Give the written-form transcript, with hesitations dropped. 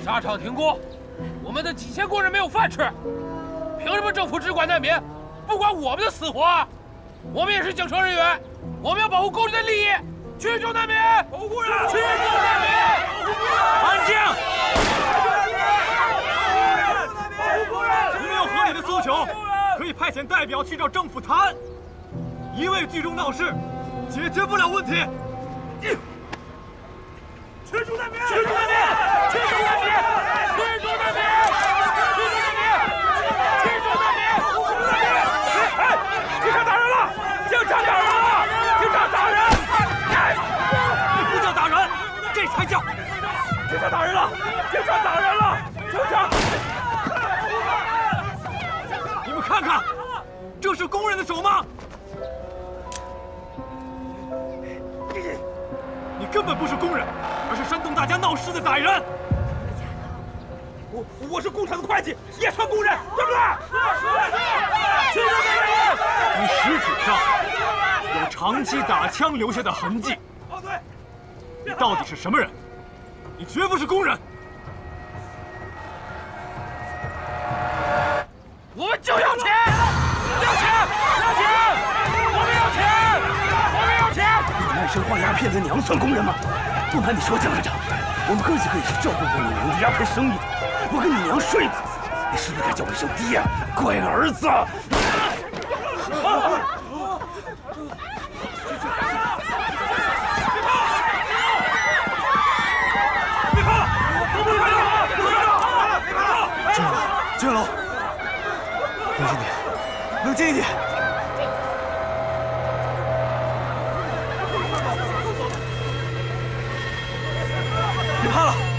沙场停工，我们的几千工人没有饭吃，凭什么政府只管难民，不管我们的死活？我们也是警车人员，我们要保护工人的利益，驱逐难民，保护工人，驱逐难民，安静！ 你们有合理的诉求，可以派遣代表去找政府谈。一味聚众闹事，解决不了问题。驱逐难民！驱逐难民！驱逐难民！驱逐难民！驱逐难民！驱逐难民！哎，警察打人了！警察打人了！警察打人！哎，你不叫打人，这才叫警察打人了！警察打人了！警察！你们看看，这是工人的手吗？你根本不是工人，而是煽动大家闹事的歹人。我是工厂的会计，也算工人，对不对？你食指上有长期打枪留下的痕迹。你到底是什么人？你绝不是工人。 我们就要钱！要钱！要钱！我们要钱！我们要钱！ 你卖身花鸦片的娘算工人吗？不瞒你说，江科长，我们哥几个也是照顾过你娘的鸦片生意的。我跟你娘睡过，你是不是该叫我一声爹呀？乖儿子！ 别跑了！别跑了！ 江老，江老，冷静点，冷静一点。别怕了。